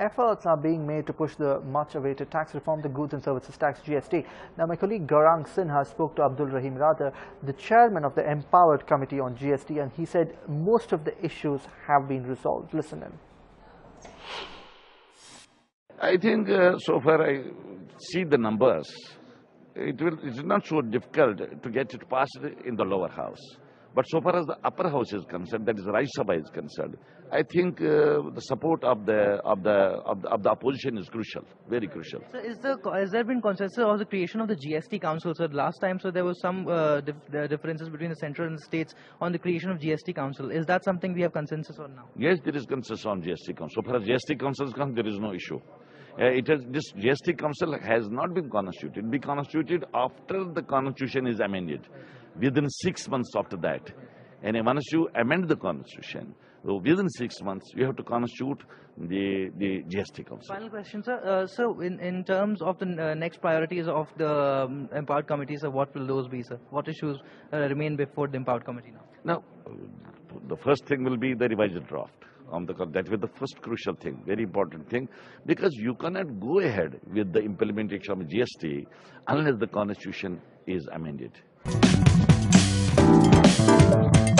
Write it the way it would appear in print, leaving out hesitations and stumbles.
efforts are being made to push the much-awaited tax reform, the Goods and Services Tax (GST). Now, my colleague Gaurang Sinha spoke to Abdul Rahim Rather, the chairman of the Empowered Committee on GST, and he said most of the issues have been resolved. Listen in. I think so far I see the numbers. It's not so difficult to get it passed in the lower house. But so far as the upper house is concerned, that is Rajya Sabha is concerned, I think the support of the opposition is crucial, very crucial. So has there been consensus on the creation of the GST Council? So last time, so there was some differences between the central and the states on the creation of GST Council. Is that something we have consensus on now? Yes, there is consensus on GST Council. So far as GST Council is concerned, there is no issue. This GST Council has not been constituted. It will be constituted after the Constitution is amended, within 6 months after that. And once you amend the Constitution, within 6 months, you have to constitute the GST Council. Final question, sir. So in terms of the next priorities of the Empowered Committee, sir, what will those be, sir? What issues remain before the Empowered Committee now? Now, the first thing will be the revised draft. That will be the first crucial thing, very important thing, because you cannot go ahead with the implementation of GST unless the Constitution is amended.